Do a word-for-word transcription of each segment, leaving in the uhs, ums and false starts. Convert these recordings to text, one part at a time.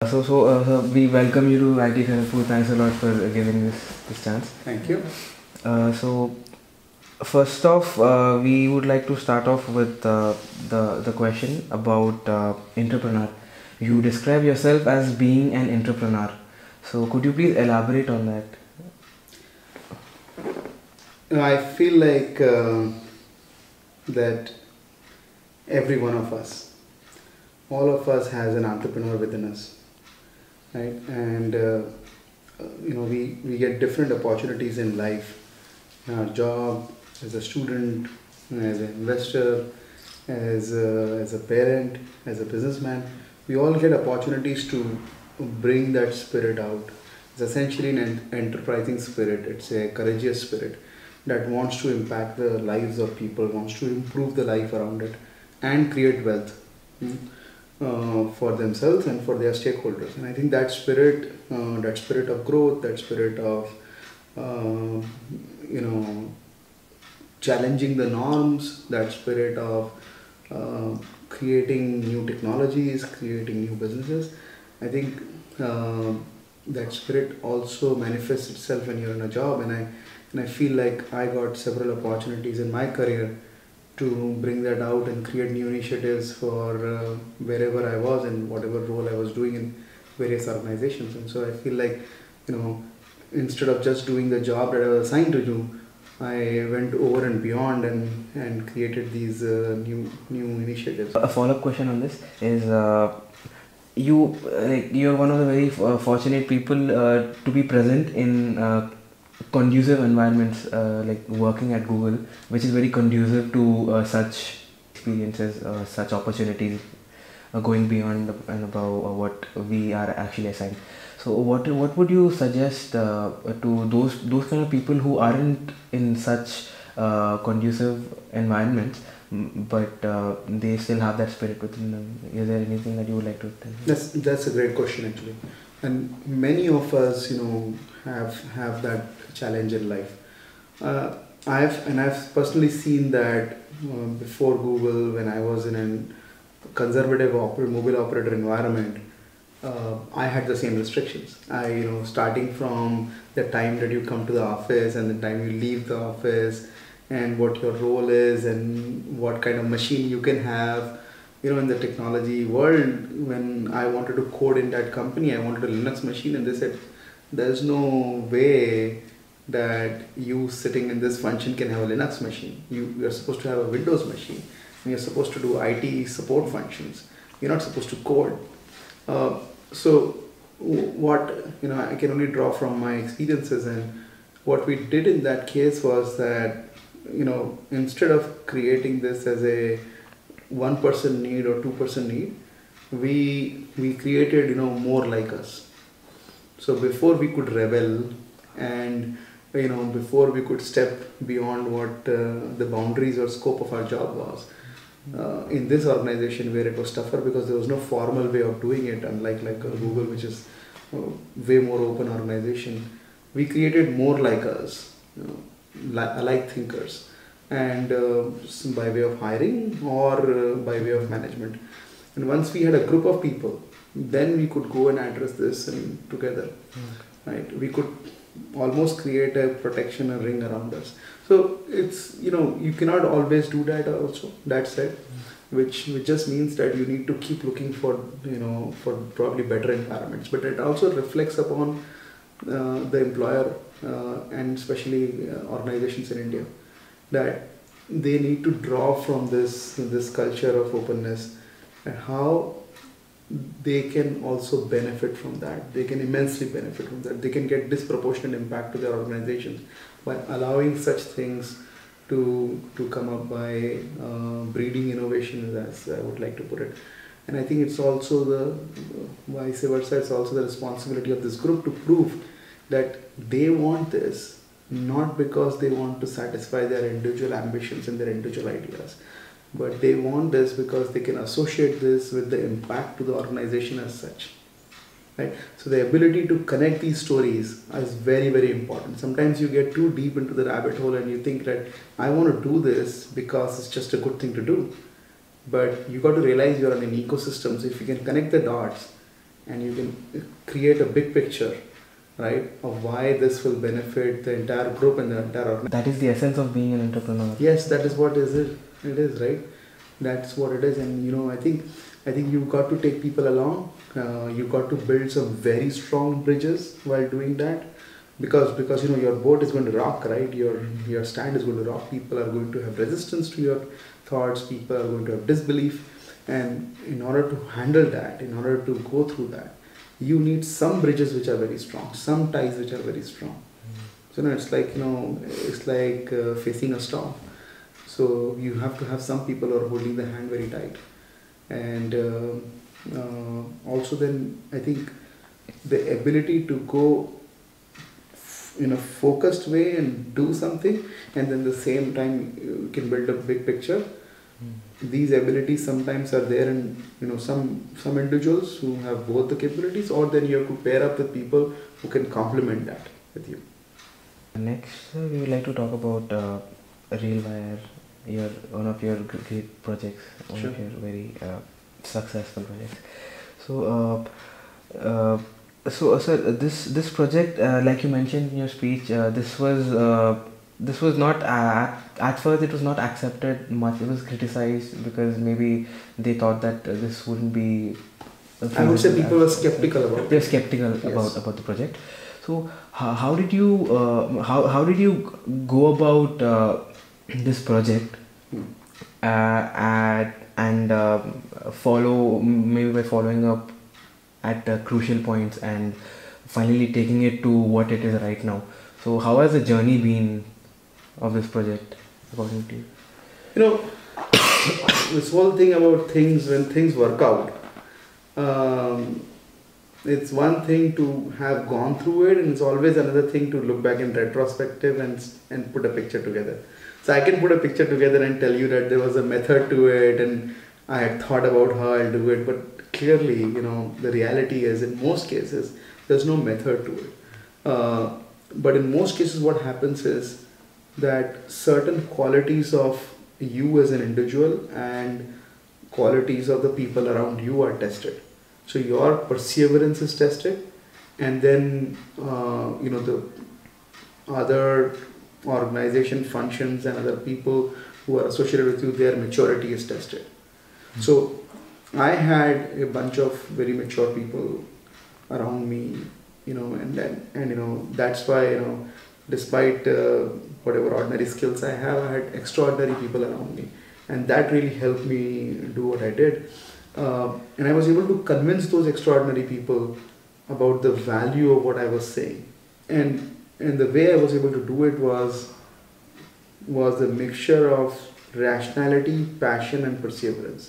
So, so, uh, so we welcome you to I T Kharagpur. Thanks a lot for giving this this chance. Thank you. Uh, so, first off, uh, we would like to start off with uh, the the question about uh, entrepreneur. You describe yourself as being an entrepreneur. So, could you please elaborate on that? I feel like uh, that every one of us, all of us has an entrepreneur within us, right? And uh, you know, we, we get different opportunities in life, in our job, as a student, as an investor, as a, as a parent, as a businessman. We all get opportunities to bring that spirit out. It's essentially an en- enterprising spirit. It's a courageous spirit that wants to impact the lives of people, wants to improve the life around it, and create wealth mm, uh, for themselves and for their stakeholders. And I think that spirit, uh, that spirit of growth, that spirit of uh, you know challenging the norms, that spirit of uh, creating new technologies, creating new businesses. I think uh, that spirit also manifests itself when you're in a job, and I and I feel like I got several opportunities in my career to bring that out and create new initiatives for uh, wherever I was and whatever role I was doing in various organizations. And so I feel like, you know, instead of just doing the job that I was assigned to do, I went over and beyond and, and created these uh, new new initiatives. A follow-up question on this is uh, you like you're one of the very uh, fortunate people uh, to be present in uh, conducive environments uh, like working at Google, which is very conducive to uh, such experiences, uh, such opportunities, uh, going beyond and above uh, what we are actually assigned. So, what what would you suggest uh, to those those kind of people who aren't in such uh, conducive environments, but uh, they still have that spirit within them? Is there anything that you would like to tell? That's that's a great question actually, and many of us, you know, have have that challenge in life. Uh, I've and I've personally seen that uh, before Google, when I was in a conservative oper- mobile operator environment. Uh, I had the same restrictions. I, you know, starting from the time that you come to the office and the time you leave the office, and what your role is and what kind of machine you can have. You know, in the technology world, when I wanted to code in that company, I wanted a Linux machine, and they said, "There's no way that you sitting in this function can have a Linux machine. You you're supposed to have a Windows machine. And you're supposed to do I T support functions. You're not supposed to code." Uh, so what, you know, I can only draw from my experiences, and what we did in that case was that, you know, instead of creating this as a one person need or two person need, we we created, you know, more like us. So before we could rebel, and you know, before we could step beyond what uh, the boundaries or scope of our job was, Uh, in this organization where it was tougher because there was no formal way of doing it, unlike like uh, Google, which is uh, way more open organization, we created more like us, you know, li- alike thinkers, and uh, by way of hiring or uh, by way of management. And once we had a group of people, then we could go and address this and together, mm. right? We could almost create a protection, a ring around us. So it's, you know, you cannot always do that also, that said, which, which just means that you need to keep looking for, you know, for probably better environments. But it also reflects upon uh, the employer uh, and especially uh, organizations in India, that they need to draw from this, this culture of openness, and how they can also benefit from that. They can immensely benefit from that. They can get disproportionate impact to their organizations by allowing such things to to come up, by uh, breeding innovation, as I would like to put it. And I think it's also the vice versa. It's also the responsibility of this group to prove that they want this, not because they want to satisfy their individual ambitions and their individual ideas, but they want this because they can associate this with the impact to the organization as such, right? So the ability to connect these stories is very, very important. Sometimes you get too deep into the rabbit hole and you think that I want to do this because it's just a good thing to do, but you got to realize you're in an ecosystem. So if you can connect the dots, and you can create a big picture, right, of why this will benefit the entire group and the entire organization. That is the essence of being an entrepreneur. Yes, that is what is it. It is, right. That's what it is, and you know, I think, I think you've got to take people along. Uh, you've got to build some very strong bridges while doing that, because because you know your boat is going to rock, right? Your your stand is going to rock. People are going to have resistance to your thoughts. People are going to have disbelief, and in order to handle that, in order to go through that, you need some bridges which are very strong, some ties which are very strong. Mm-hmm. So you know, it's like you know, it's like uh, facing a storm. So you have to have some people who are holding the hand very tight, and uh, uh, also then I think the ability to go in a focused way and do something, and then the same time you can build a big picture. Mm. These abilities sometimes are there in you know some some individuals who have both the capabilities, or then you have to pair up with people who can complement that with you. Next, uh, we would like to talk about uh, RailWire. Your one of your great projects, one sure. of your very uh, successful projects. So, uh, uh, so uh, sir, this this project, uh, like you mentioned in your speech, uh, this was uh, this was not uh, at first it was not accepted much. It was criticized because maybe they thought that uh, this wouldn't be. I would say people were skeptical about. They were skeptical yes. about about the project. So, how, how did you uh, how how did you go about uh, this project hmm. uh, at, and uh, follow maybe by following up at uh, crucial points and finally taking it to what it is right now? So how has the journey been of this project according to you? You know, this whole thing about things, when things work out, um, it's one thing to have gone through it, and it's always another thing to look back in retrospective and and put a picture together. So I can put a picture together and tell you that there was a method to it and I had thought about how I'll do it, but clearly, you know, the reality is in most cases, there's no method to it. Uh, but in most cases what happens is that certain qualities of you as an individual and qualities of the people around you are tested. So your perseverance is tested, and then, uh, you know, the other organization functions and other people who are associated with you, their maturity is tested. Mm-hmm. So I had a bunch of very mature people around me, you know, and then, and you know, that's why, you know, despite uh, whatever ordinary skills I have, I had extraordinary people around me, and that really helped me do what I did. Uh, and I was able to convince those extraordinary people about the value of what I was saying. And And the way I was able to do it was was a mixture of rationality, passion, and perseverance.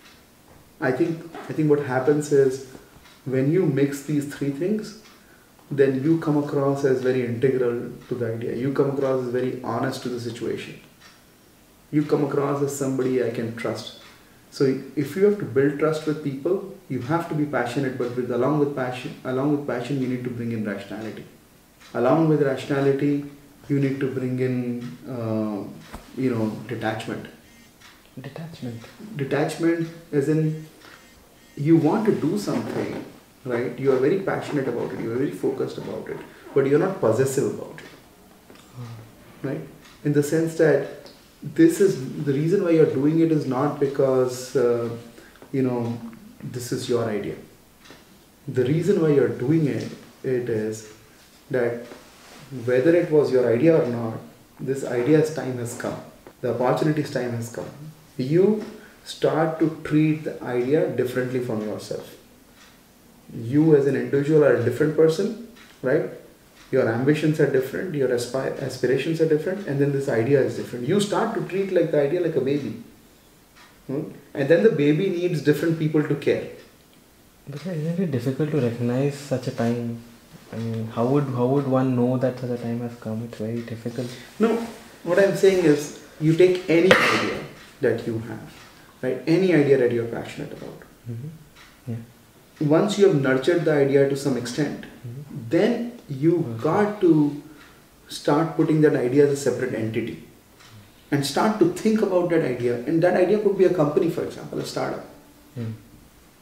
I think I think what happens is when you mix these three things, then you come across as very integral to the idea. You come across as very honest to the situation. You come across as somebody I can trust. So if you have to build trust with people, you have to be passionate, but with along with passion, along with passion, you need to bring in rationality. Along with rationality, you need to bring in, uh, you know, detachment. Detachment. Detachment as in, you want to do something, right? You are very passionate about it, you are very focused about it, but you are not possessive about it, oh. right? In the sense that this is, the reason why you are doing it is not because, uh, you know, this is your idea. The reason why you are doing it, it is that whether it was your idea or not, this idea's time has come. The opportunity's time has come. You start to treat the idea differently from yourself. You as an individual are a different person, right? Your ambitions are different, your aspi- aspirations are different, and then this idea is different. You start to treat like the idea like a baby. Hmm? And then the baby needs different people to care. But isn't it difficult to recognize such a time? I mean, how would how would one know that such a time has come? It's very difficult. No, what I'm saying is, you take any idea that you have, right? Any idea that you're passionate about. Mm-hmm. Yeah. Once you have nurtured the idea to some extent, mm-hmm. then you okay. got to start putting that idea as a separate entity, and start to think about that idea. And that idea could be a company, for example, a startup. Mm.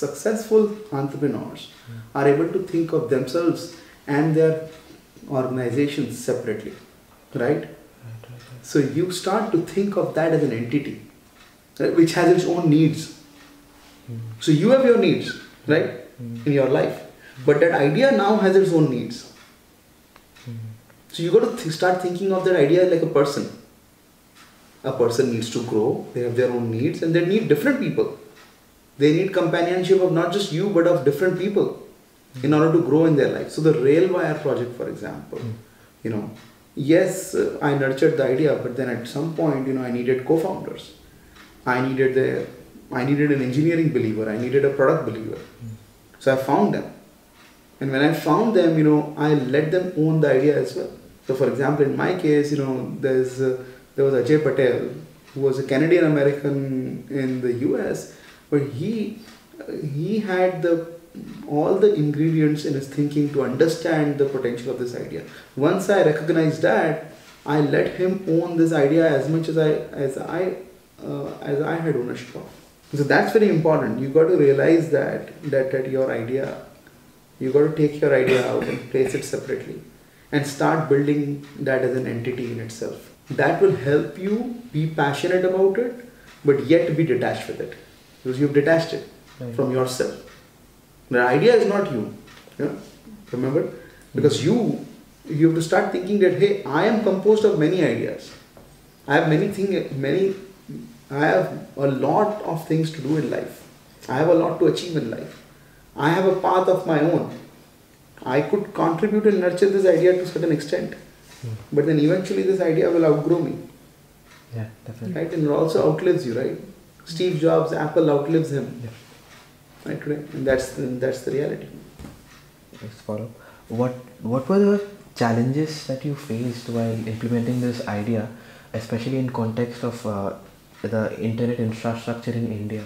successful entrepreneurs mm. are able to think of themselves and their organizations separately, right? Right, right, right. So you start to think of that as an entity, right, which has its own needs. Mm. So you have your needs, right, Mm. in your life, but that idea now has its own needs. Mm. So you got to th- start thinking of that idea like a person. A person needs to grow, they have their own needs, and they need different people. They need companionship of not just you, but of different people in order to grow in their life. So the RailWire Project, for example, Mm. you know, yes, uh, I nurtured the idea, but then at some point, you know, I needed co-founders. I needed the, I needed an engineering believer. I needed a product believer. Mm. So I found them. And when I found them, you know, I let them own the idea as well. So for example, in my case, you know, there's uh, there was Ajay Patel, who was a Canadian American in the U S, but he uh, he had the all the ingredients in his thinking to understand the potential of this idea. Once I recognized that, I let him own this idea as much as I as I uh, as I had ownership of. So that's very important. You got to realize that that that your idea, you got to take your idea out and place it separately, and start building that as an entity in itself. That will help you be passionate about it, but yet be detached with it, because you've detached it Right. from yourself. The idea is not you. Yeah? Remember? Because you you have to start thinking that, hey, I am composed of many ideas. I have many things, many, I have a lot of things to do in life. I have a lot to achieve in life. I have a path of my own. I could contribute and nurture this idea to a certain extent. Mm. But then eventually this idea will outgrow me. Yeah, definitely. Right? And it also outlives you, right? Steve Jobs, Apple outlives him. Yeah. Right today. And that's the, that's the reality. Let's follow. What What were the challenges that you faced while implementing this idea, especially in context of uh, the internet infrastructure in India?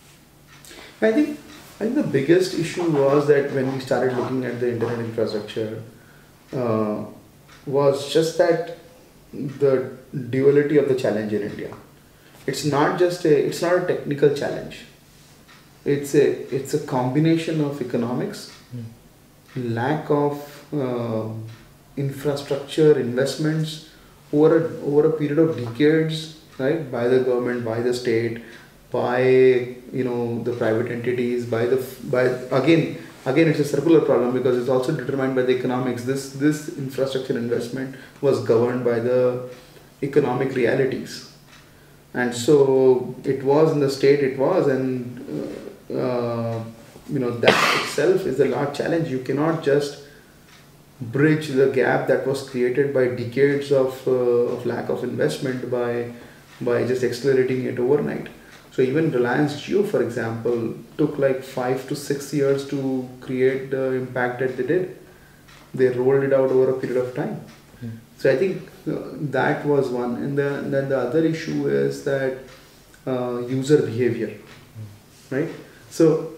I think I think the biggest issue was that when we started looking at the internet infrastructure, uh, was just that the duality of the challenge in India. It's not just a it's not a technical challenge. It's a it's a combination of economics, Mm. lack of uh, infrastructure investments over a, over a period of decades, right? By the government, by the state, by you know the private entities, by the by again again it's a circular problem because it's also determined by the economics. This this infrastructure investment was governed by the economic realities, and so it was in the state it was, and uh, uh, you know that itself is a large challenge. You cannot just bridge the gap that was created by decades of, uh, of lack of investment by by just accelerating it overnight. So even Reliance Jio, for example, took like five to six years to create the impact that they did. They rolled it out over a period of time. Mm. So I think uh, that was one, and the, then the other issue is that uh, user behavior, Mm. right? So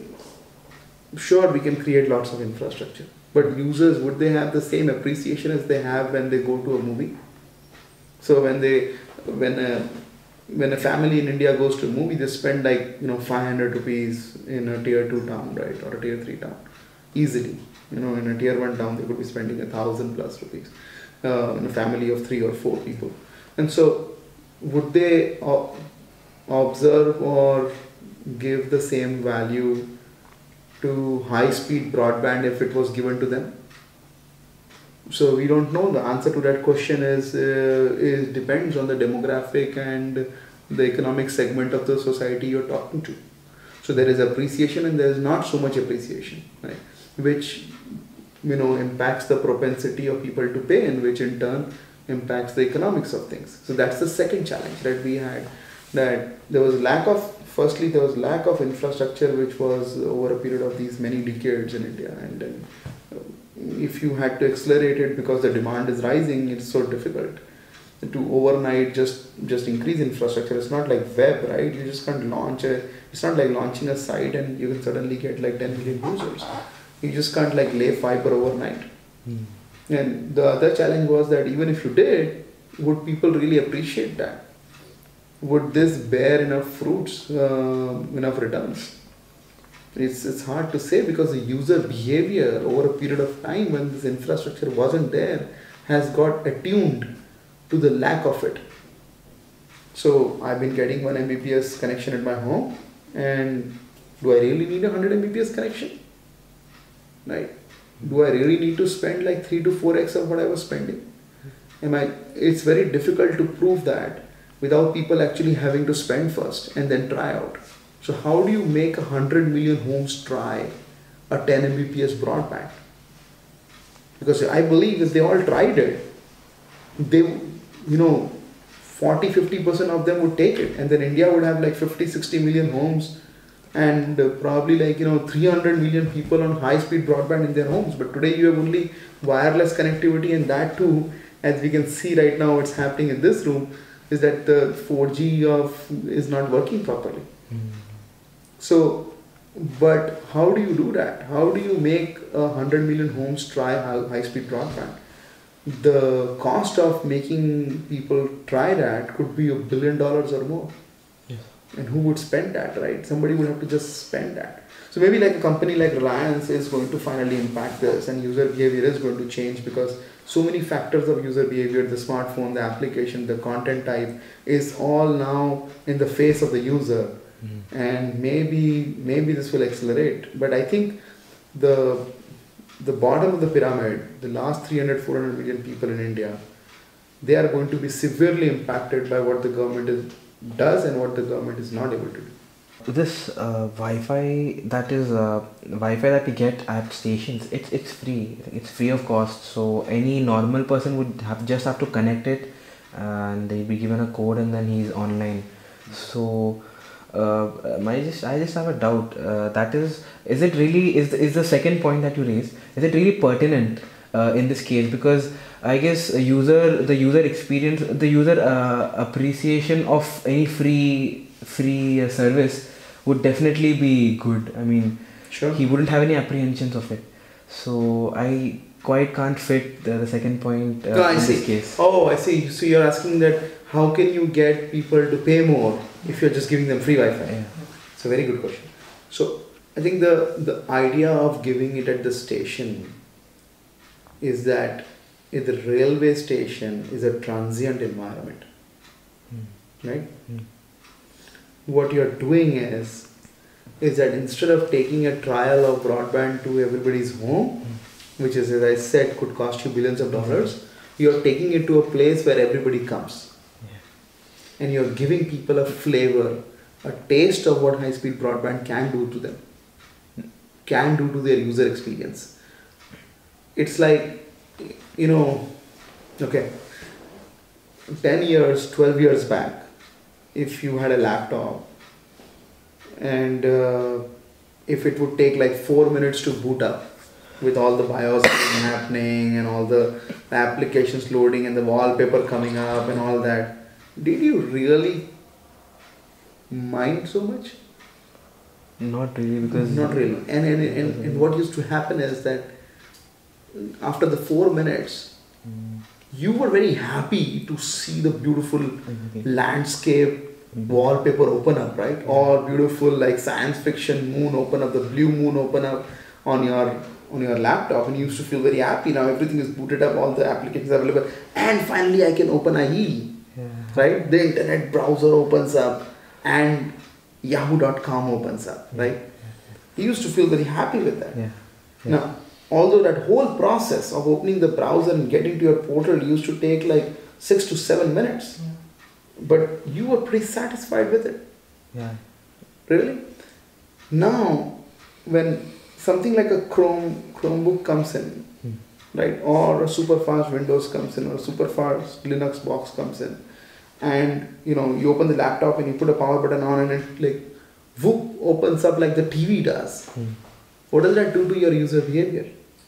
sure, we can create lots of infrastructure, but users, would they have the same appreciation as they have when they go to a movie? So when they when a when a family in India goes to a movie, they spend like you know five hundred rupees in a tier two town, right, or a tier three town, easily. You know, in a tier one town, they could be spending a thousand plus rupees uh, in a family of three or four people. And so, would they o- observe or give the same value to high-speed broadband if it was given to them? So we don't know. The answer to that question is uh, is depends on the demographic and the economic segment of the society you're talking to. So there is appreciation and there is not so much appreciation, right? Which you know impacts the propensity of people to pay, and which in turn impacts the economics of things. So that's the second challenge that we had. That there was lack of firstly there was lack of infrastructure which was over a period of these many decades in India, and then if you had to accelerate it because the demand is rising, it's so difficult to overnight just just increase infrastructure. It's not like web, right? You just can't launch a it's not like launching a site and you can suddenly get like ten million users. You just can't like lay fiber overnight. Mm. And the other challenge was that even if you did, would people really appreciate that? Would this bear enough fruits, uh, enough returns? It's, it's hard to say because the user behavior over a period of time when this infrastructure wasn't there has got attuned to the lack of it. So I've been getting one megabits per second connection at my home, and do I really need a one hundred megabits per second connection? Right? Do I really need to spend like three to four x of what I was spending? Am I, it's very difficult to prove that without people actually having to spend first and then try out. So how do you make a hundred million homes try a ten megabits per second broadband? Because I believe if they all tried it, they, you know, forty to fifty percent of them would take it, and then India would have like fifty to sixty million homes and uh, probably like, you know, three hundred million people on high speed broadband in their homes. But today you have only wireless connectivity, and that too, as we can see right now, it's happening in this room, is that the four G of is not working properly. Mm. So, but how do you do that? How do you make a hundred million homes try high speed broadband? The cost of making people try that could be a billion dollars or more. Yes. And who would spend that, right? Somebody would have to just spend that. So maybe like a company like Reliance is going to finally impact this, and user behavior is going to change because so many factors of user behavior, the smartphone, the application, the content type is all now in the face of the user. Mm. And maybe maybe this will accelerate. But I think the the bottom of the pyramid, the last three hundred, four hundred million people in India, they are going to be severely impacted by what the government is, does and what the government is not able to do. This uh, Wi-Fi that is uh, Wi-Fi that we get at stations, it's it's free. It's free of cost. So any normal person would have just have to connect it, and they'll be given a code, and then he's online. So. Uh, my just I just have a doubt. Uh, that is, is it really is the, is the second point that you raised? Is it really pertinent uh, in this case? Because I guess a user, the user experience, the user uh, appreciation of any free free uh, service would definitely be good. I mean, sure. He wouldn't have any apprehensions of it. So I quite can't fit the, the second point uh, no, I in see. this case. Oh, I see. So you're asking that how can you get people to pay more if you're just giving them free Wi-Fi? Yeah. It's a very good question. So I think the, the idea of giving it at the station is that if the railway station is a transient environment, mm. right? Mm. What you're doing is, is that instead of taking a trial of broadband to everybody's home, mm. which is, as I said, could cost you billions of dollars, mm. you're taking it to a place where everybody comes. And you're giving people a flavor, a taste of what high-speed broadband can do to them, can do to their user experience. It's like, you know, okay, ten years, twelve years back, if you had a laptop and uh, if it would take like four minutes to boot up with all the BIOS happening and all the applications loading and the wallpaper coming up and all that, did you really mind so much? Not really, because... Not really. And, and, and, and what used to happen is that after the four minutes, mm. you were very happy to see the beautiful okay. landscape mm-hmm. wallpaper open up, right? Mm-hmm. Or beautiful like science fiction moon open up, the blue moon open up on your on your laptop, and you used to feel very happy. Now everything is booted up, all the applications are available, and finally I can open a E. Yeah. Right? The internet browser opens up and yahoo dot com opens up, yeah. right? Yeah. He used to feel very happy with that. Yeah. Yeah. Now, although that whole process of opening the browser and getting to your portal used to take like six to seven minutes, yeah. but you were pretty satisfied with it. Yeah. Really? Now, when something like a Chrome Chromebook comes in, hmm. right, or a super fast Windows comes in, or a super fast Linux box comes in, and you know you open the laptop and you put a power button on, and it like whoop opens up like the T V does. Hmm. What does that do to your user behavior?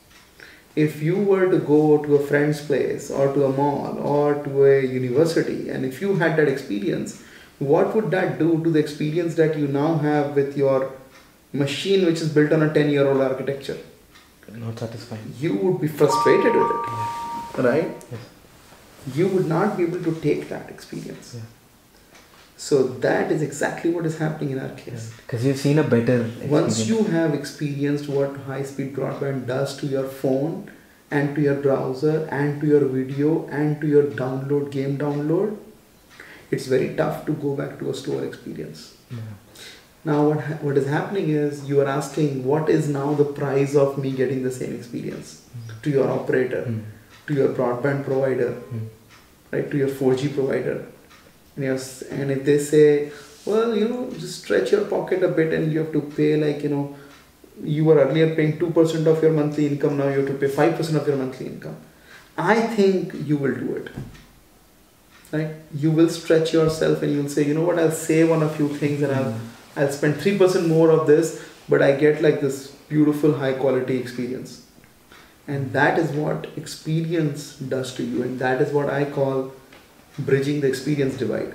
If you were to go to a friend's place or to a mall or to a university, and if you had that experience, what would that do to the experience that you now have with your machine which is built on a ten year old architecture? Not satisfying. You would be frustrated with it, yeah. right? Yes. You would not be able to take that experience. Yeah. So that is exactly what is happening in our case. Because you've seen a better experience. Once you have experienced what high-speed broadband does to your phone and to your browser and to your video and to your download, game download, it's very tough to go back to a slower experience. Yeah. Now what, ha- what is happening is you are asking what is now the price of me getting the same experience mm. to your operator, mm. to your broadband provider, mm. right, to your four G provider. And, yes, and if they say, well, you know, just stretch your pocket a bit and you have to pay like, you know, you were earlier paying two percent of your monthly income, now you have to pay five percent of your monthly income. I think you will do it. Right? You will stretch yourself and you'll say, you know what, I'll save on a few things and I'll, I'll spend three percent more of this, but I get like this beautiful high quality experience. And that is what experience does to you. And that is what I call bridging the experience divide.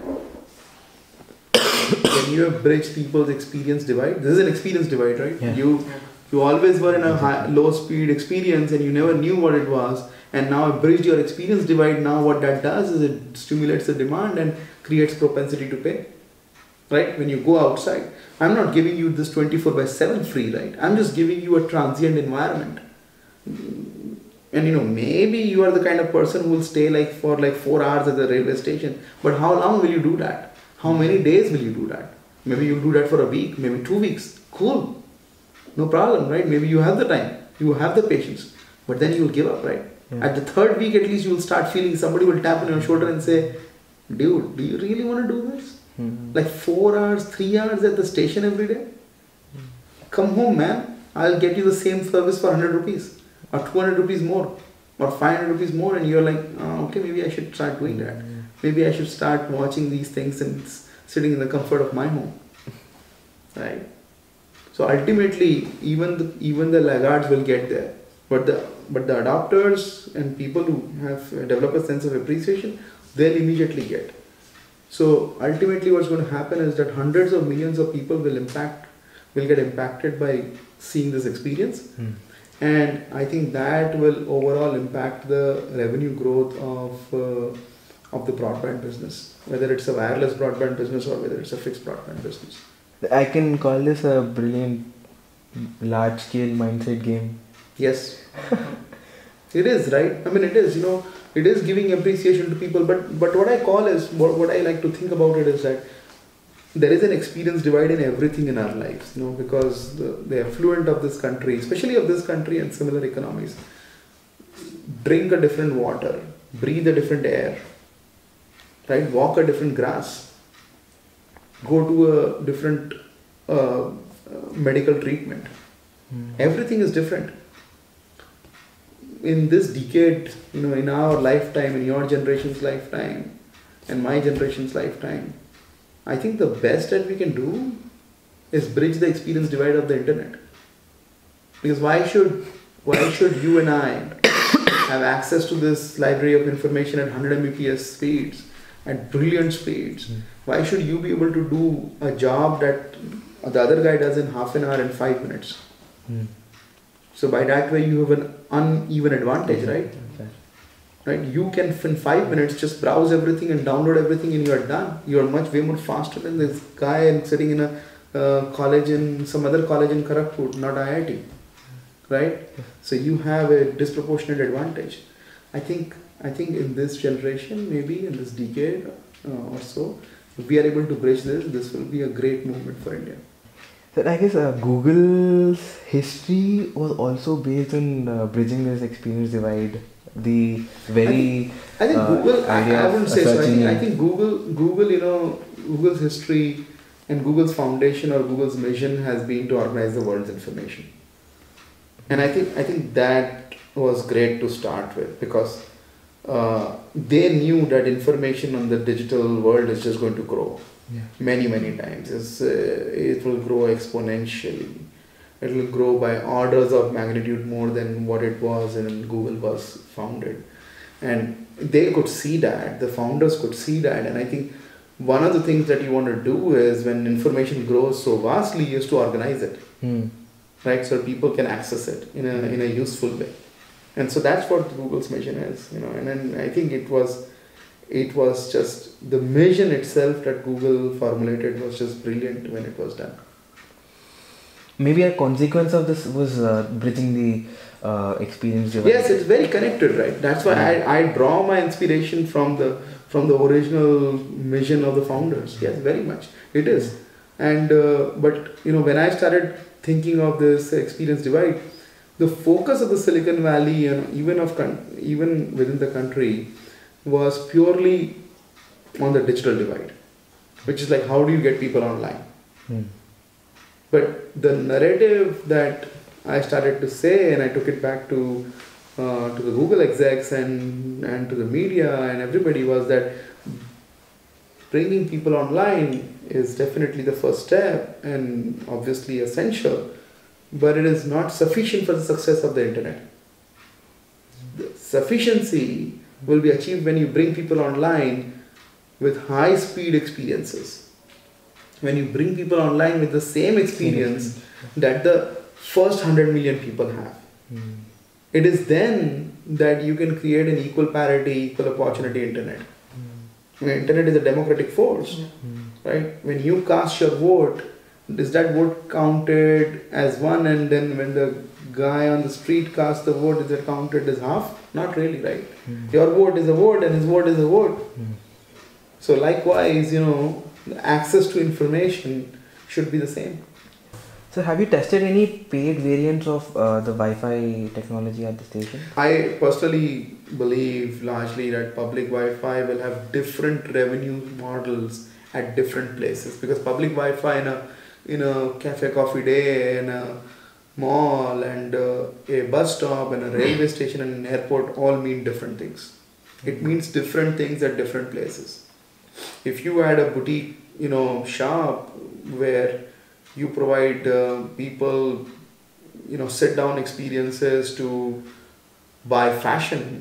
When you have bridged people's experience divide, this is an experience divide, right? Yeah. You you always were in a high, low speed experience and you never knew what it was, and now I bridged your experience divide. Now what that does is it stimulates the demand and creates propensity to pay, right? When you go outside, I'm not giving you this twenty-four by seven free, right? I'm just giving you a transient environment. And you know, maybe you are the kind of person who will stay like for like four hours at the railway station, but how long will you do that? How many days will you do that? Maybe you'll do that for a week, maybe two weeks. Cool. No problem, right? Maybe you have the time, you have the patience, but then you'll give up, right? Yeah. At the third week, at least you will start feeling somebody will tap on your shoulder and say, dude, do you really want to do this? Mm-hmm. Like four hours, three hours at the station every day? Mm-hmm. Come home, man. I'll get you the same service for one hundred rupees or two hundred rupees more or five hundred rupees more, and you're like, oh, okay, maybe I should start doing that. Mm-hmm. Maybe I should start watching these things and sitting in the comfort of my home, right? So ultimately, even the, even the laggards will get there, but the but the adopters and people who have developed a sense of appreciation, they'll immediately get. So ultimately, what's going to happen is that hundreds of millions of people will impact, will get impacted by seeing this experience, mm. and I think that will overall impact the revenue growth of. Uh, of the broadband business, whether it's a wireless broadband business or whether it's a fixed broadband business. I can call this a brilliant large scale mindset game. Yes. It is, right? I mean, it is, you know, it is giving appreciation to people, but, but what I call is, what, what I like to think about it is that there is an experience divide in everything in our lives, you know, because the, the affluent of this country, especially of this country and similar economies, drink a different water, breathe a different air, right? Walk a different grass, go to a different uh, uh, medical treatment. Mm. Everything is different. In this decade, you know, in our lifetime, in your generation's lifetime, and my generation's lifetime, I think the best that we can do is bridge the experience divide of the internet. Because why should why should you and I have access to this library of information at one hundred megabits per second speeds, at brilliant speeds? Mm. Why should you be able to do a job that the other guy does in half an hour and five minutes? Mm. So by that way you have an uneven advantage, right? Okay. Right? You can in five minutes just browse everything and download everything and you are done. You are much way more faster than this guy and sitting in a uh, college in some other college in Kharagpur, not I I T. Right? So you have a disproportionate advantage. I think I think in this generation, maybe in this decade uh, or so, if we are able to bridge this, this will be a great movement for India. So I guess uh, Google's history was also based on uh, bridging this experience divide. The very I think, I think uh, Google. I, I wouldn't say so. I think, in. I think Google. Google. You know, Google's history and Google's foundation or Google's mission has been to organize the world's information. And I think I think that was great to start with because uh, they knew that information on the digital world is just going to grow. Yeah. Many, many times. It's, uh, it will grow exponentially. It will grow by orders of magnitude more than what it was when Google was founded. And they could see that, the founders could see that. And I think one of the things that you want to do is when information grows so vastly is to organize it. Mm. Right? So people can access it in a, in a useful way. And so that's what Google's mission is. You know, and then I think it was it was just the mission itself that Google formulated was just brilliant when it was done. Maybe a consequence of this was uh, bridging the uh, experience divide. Yes, it's very connected, right? That's why I, I draw my inspiration from the from the original mission of the founders. Yes, very much. It is. And uh, but you know, when I started thinking of this experience divide, the focus of the Silicon Valley and even of con- even within the country was purely on the digital divide, which is like how do you get people online. Hmm. But the narrative that I started to say, and I took it back to uh, to the Google execs and and to the media and everybody, was that bringing people online is definitely the first step and obviously essential, but it is not sufficient for the success of the internet. The sufficiency will be achieved when you bring people online with high speed experiences. When you bring people online with the same experience that the first one hundred million people have. Mm. It is then that you can create an equal parity, equal opportunity internet. Mm. The internet is a democratic force, mm. right? When you cast your vote, is that vote counted as one, and then when the guy on the street casts the vote, is it counted as half? Not really, right? Mm. Your vote is a vote and his vote is a vote. Mm. So likewise, you know, the access to information should be the same. So have you tested any paid variants of uh, the Wi-Fi technology at the station? I personally believe largely that public Wi-Fi will have different revenue models at different places, because public Wi-Fi in a in a cafe coffee day, in a mall and uh, a bus stop and a railway station and an airport all mean different things. It means different things at different places. If you had a boutique, you know, shop where you provide uh, people, you know, sit down experiences to buy fashion,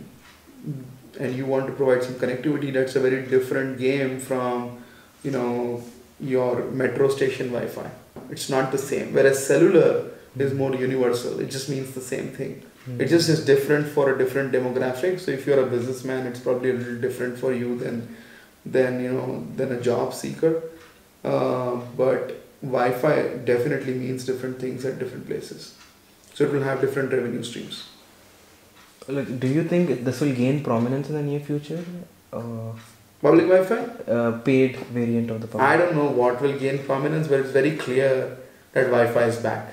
and you want to provide some connectivity, that's a very different game from, you know, your metro station Wi-Fi. It's not the same. Whereas cellular is more universal. It just means the same thing. Mm-hmm. It just is different for a different demographic. So if you're a businessman, it's probably a little different for you than than you know than a job seeker. Uh, but Wi-Fi definitely means different things at different places. So it will have different revenue streams. Like, do you think this will gain prominence in the near future? Uh, public Wi-Fi? Uh, paid variant of the public. I don't know what will gain prominence, but it's very clear that Wi-Fi is back.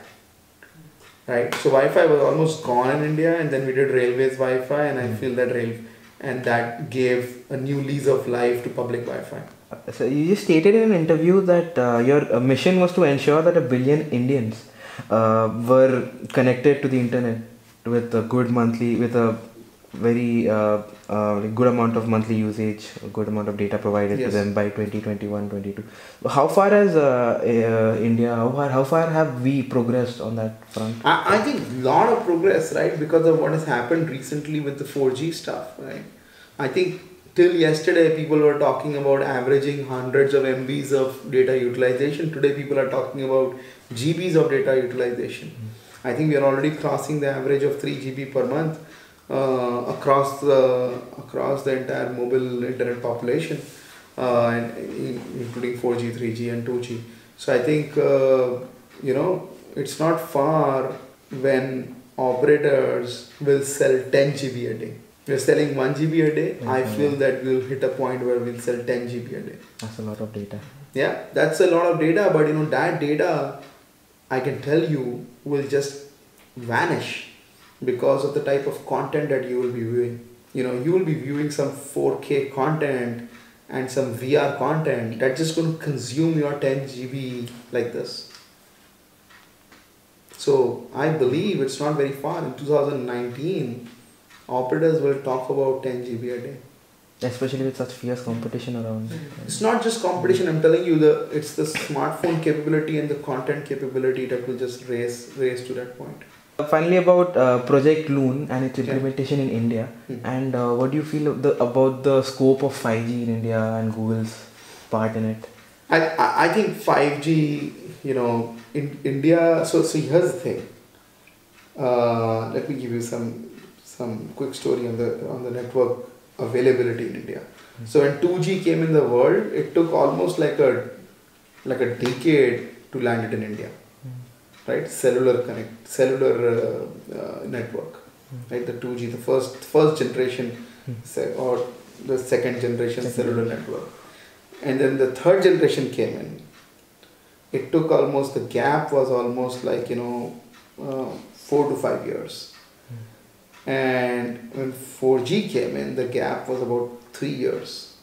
Right? So Wi-Fi was almost gone in India, and then we did Railways Wi-Fi, and I mm. feel that rail and that gave a new lease of life to public Wi-Fi. So you just stated in an interview that uh, your mission was to ensure that a billion Indians uh, were connected to the internet with a good monthly, with a very uh, uh, good amount of monthly usage, a good amount of data provided yes. to them by twenty twenty-one twenty-two. How far has uh, uh, India, how far, how far have we progressed on that front? I, I think a lot of progress, right, because of what has happened recently with the four G stuff, right? I think till yesterday people were talking about averaging hundreds of M Bs of data utilization. Today people are talking about G Bs of data utilization. Mm-hmm. I think we are already crossing the average of three G B per month uh, across the across the entire mobile internet population, uh, and including four G, three G and two G. So I think uh, you know it's not far when operators will sell ten G B a day. We're selling one G B a day. Mm-hmm. I feel that we'll hit a point where we'll sell ten G B a day. That's a lot of data. Yeah, that's a lot of data, but you know that data, I can tell you, will just vanish because of the type of content that you will be viewing. You know, you will be viewing some four K content and some V R content that's just going to consume your ten G B like this. So I believe it's not very far. In two thousand nineteen, operators will talk about ten G B a day. Especially with such fierce competition around. It's not just competition, I'm telling you, the it's the smartphone capability and the content capability that will just raise, raise to that point. Finally, about uh, Project Loon and its implementation yeah. in India, mm-hmm. and uh, what do you feel of the, about the scope of five G in India and Google's part in it? I, I think five G, you know, in India, so, so here's the thing. Uh, let me give you some some quick story on the on the network availability in India. So when two G came in the world, it took almost like a like a decade to land it in India, right? Cellular connect, cellular uh, uh, network, right? The two G, the first first generation, se- or the second generation cellular network, and then the third generation came in. It took almost, the gap was almost like, you know, uh, four to five years. And when four G came in, the gap was about three years.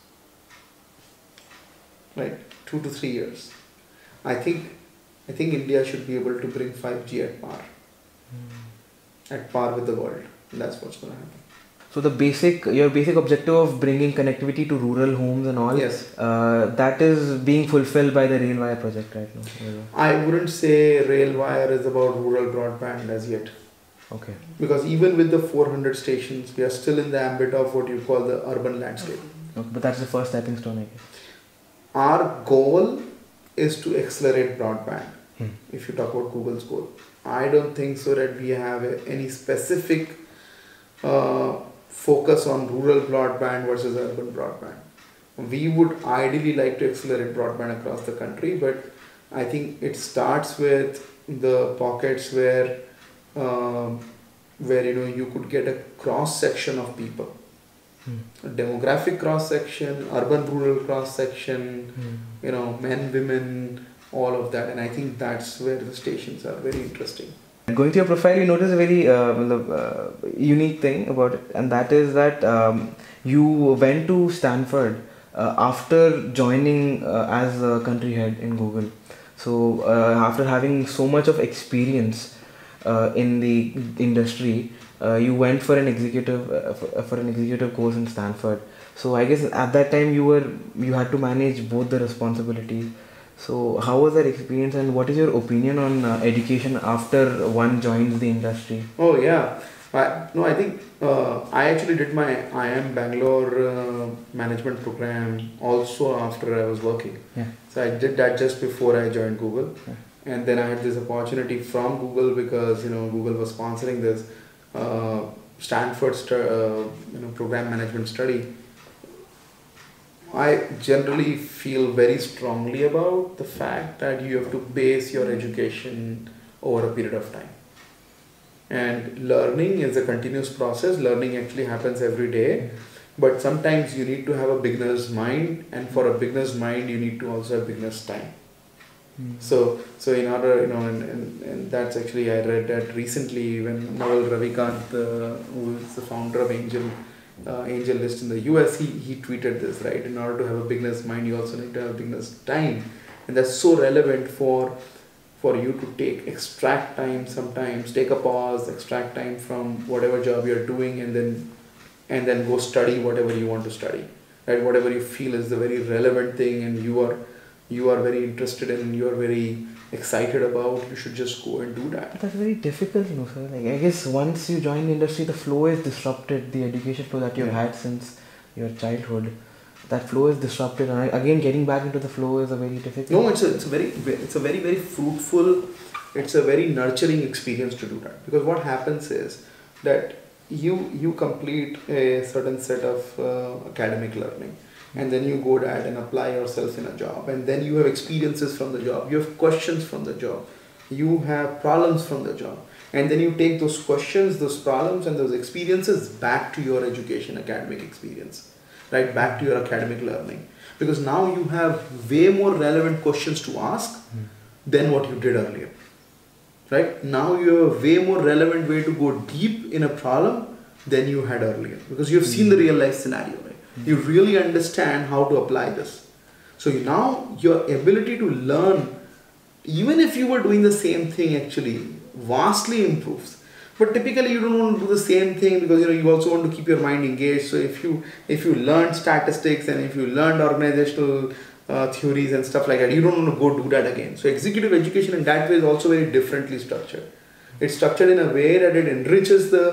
Right? Two to three years. I think I think India should be able to bring five G at par. Mm. At par with the world. And that's what's going to happen. So the basic, your basic objective of bringing connectivity to rural homes and all, yes, uh, that is being fulfilled by the RailWire project right now. I wouldn't say RailWire is about rural broadband as yet. Okay. Because even with the four hundred stations, we are still in the ambit of what you call the urban landscape. Okay, but that's the first stepping stone, I guess. Our goal is to accelerate broadband. Hmm. If you talk about Google's goal, I don't think so that we have a, any specific uh, focus on rural broadband versus urban broadband. We would ideally like to accelerate broadband across the country, but I think it starts with the pockets where um, where you know you could get a cross section of people, hmm. a demographic cross section, urban rural cross section, hmm. you know, men, women, all of that, and I think that's where the stations are very interesting. Going to your profile, you notice a very uh, uh, unique thing about it, and that is that um, you went to Stanford uh, after joining uh, as a country head in Google. So uh, after having so much of experience uh, in the industry, uh, you went for an executive uh, for, for an executive course in Stanford. So I guess at that time you were you had to manage both the responsibilities. So how was that experience, and what is your opinion on uh, education after one joins the industry? Oh yeah, I, no I think uh, I actually did my I I M Bangalore uh, management program also after I was working. Yeah. So I did that just before I joined Google, yeah. And then I had this opportunity from Google because you know Google was sponsoring this uh, Stanford stu- uh, you know program management study. I generally feel very strongly about the fact that you have to base your education over a period of time. And learning is a continuous process. Learning actually happens every day. But sometimes you need to have a beginner's mind, and for a beginner's mind, you need to also have beginner's time. Mm. So, so in order, you know, and, and, and that's actually, I read that recently when Naval Ravikant, uh, who is the founder of Angel, Uh, Angel List in the U S, he, he tweeted this, right? In order to have a beginner's mind, you also need to have a beginner's time. And that's so relevant for for you to take, extract time sometimes, take a pause, extract time from whatever job you're doing, and then and then go study whatever you want to study, right? Whatever you feel is the very relevant thing and you are you are very interested in, you are very excited about, you should just go and do that. That's very difficult, you know, sir. Like, I guess once you join the industry, the flow is disrupted, the education flow that you've yeah. had since your childhood, that flow is disrupted, and again getting back into the flow is a very difficult. No, it's a, it's a very it's a very very fruitful, it's a very nurturing experience to do that, because what happens is that you you complete a certain set of uh, academic learning. And then you go ahead and apply yourself in a job, and then you have experiences from the job, you have questions from the job, you have problems from the job, and then you take those questions, those problems and those experiences back to your education, academic experience, right, back to your academic learning, because now you have way more relevant questions to ask mm. than what you did earlier, right? Now you have a way more relevant way to go deep in a problem than you had earlier, because you have seen the real life scenario, right? You really understand how to apply this. So now your ability to learn, even if you were doing the same thing, actually vastly improves. But typically you don't want to do the same thing because you know you also want to keep your mind engaged. So if you if you learn statistics and if you learned organizational uh, theories and stuff like that, you don't want to go do that again. So executive education in that way is also very differently structured. It's structured in a way that it enriches the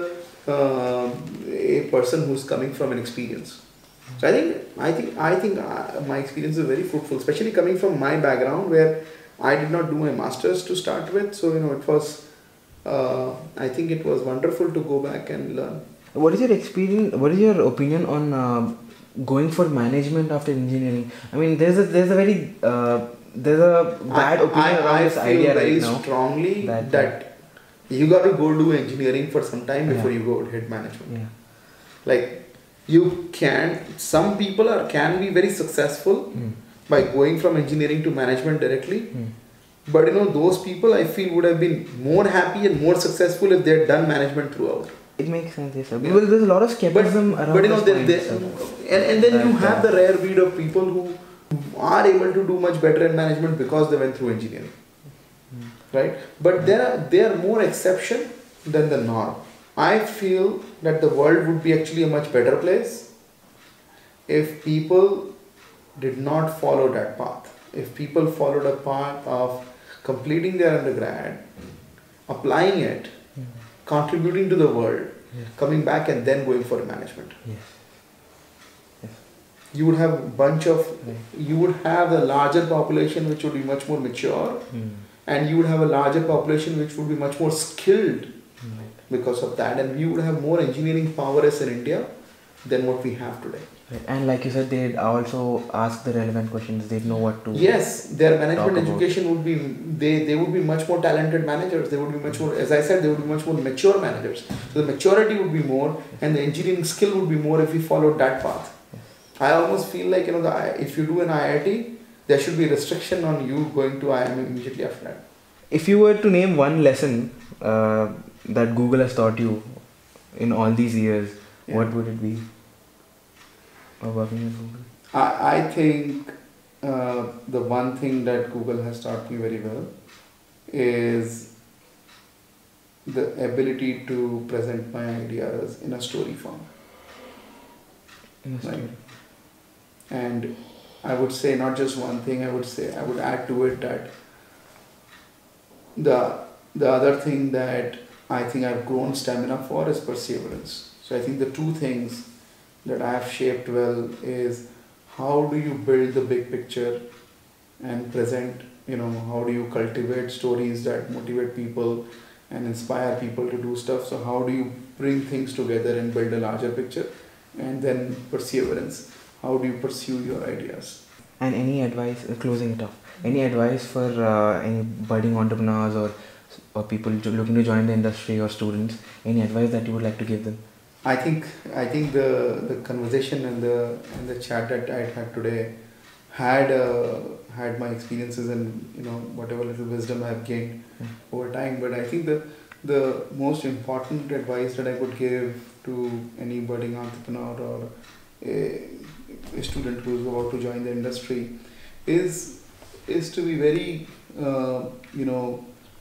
uh, a person who's coming from an experience. So I think I think I think uh, my experience is very fruitful, especially coming from my background where I did not do my masters to start with. So you know it was uh, I think it was wonderful to go back and learn. What is your experience? What is your opinion on uh, going for management after engineering? I mean, there's a there's a very uh, there's a bad I, opinion I, around I this feel idea very right now. strongly that, that, you got to go do engineering for some time before Yeah. you go hit management. Yeah. Like, you can, some people are can be very successful Mm. by going from engineering to management directly. Mm. But you know, those people I feel would have been more happy and more successful if they had done management throughout. It makes sense, yes, sir. Yeah. Because there's a lot of But, skepticism around but you know, this they, point, they, sir. and, and then you That, have uh, the rare breed of people who are able to do much better in management because they went through engineering. Mm. Right? But there are, they are more exception than the norm. I feel that the world would be actually a much better place if people did not follow that path. If people followed a path of completing their undergrad, applying it, Mm. contributing to the world, Yes. coming back and then going for management. Yes. Yes. You would have a bunch of, Right. you would have a larger population which would be much more mature, Mm. and you would have a larger population which would be much more skilled Right. because of that, and we would have more engineering powers in India than what we have today. Right. And like you said, they'd also ask the relevant questions. They'd know what to. Yes, their management Talk about. education would be, they, they would be much more talented managers. They would be much more, as I said, they would be much more mature managers. So the maturity would be more, and the engineering skill would be more if we followed that path. I almost feel like, you know, the, I- if you do an I I T, there should be restriction on you going to I I M immediately after that. If you were to name one lesson uh, that Google has taught you in all these years, Yeah. what would it be? Of working with Google? I, I think uh, the one thing that Google has taught me very well is the ability to present my ideas in a story form. In a Right. story. And I would say not just one thing, I would say, I would add to it that the, the other thing that I think I've grown stamina for is perseverance. So I think the two things that I have shaped well is how do you build the big picture and present, you know, how do you cultivate stories that motivate people and inspire people to do stuff. So how do you bring things together and build a larger picture, and then perseverance. How do you pursue your ideas? And any advice, uh, closing it off, any advice for uh, any budding entrepreneurs or, or people jo- looking to join the industry or students, any advice that you would like to give them? I think I think the, the conversation and the and the chat that I had today had uh, had my experiences and, you know, whatever little wisdom I have gained Mm. over time. But I think the the most important advice that I could give to any budding entrepreneur or a, a student who is about to join the industry is is to be very uh, you know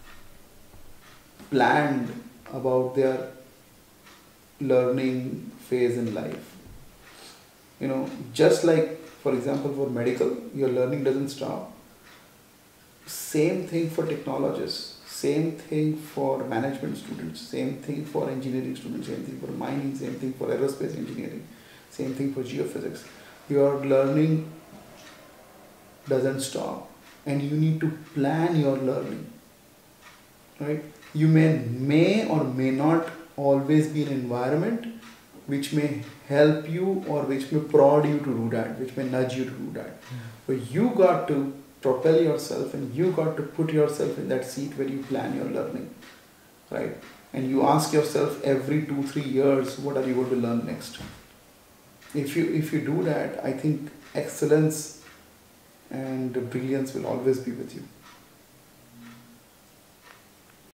planned about their learning phase in life. You know, just like, for example, for medical, your learning doesn't stop. Same thing for technologists, same thing for management students, same thing for engineering students, same thing for mining, same thing for aerospace engineering, same thing for geophysics. Your learning doesn't stop, and you need to plan your learning, right? You may may or may not always be an environment which may help you or which may prod you to do that, which may nudge you to do that. But you got to propel yourself, and you got to put yourself in that seat where you plan your learning, right? And you ask yourself every two, three years, what are you going to learn next? If you if you do that, I think excellence and brilliance will always be with you.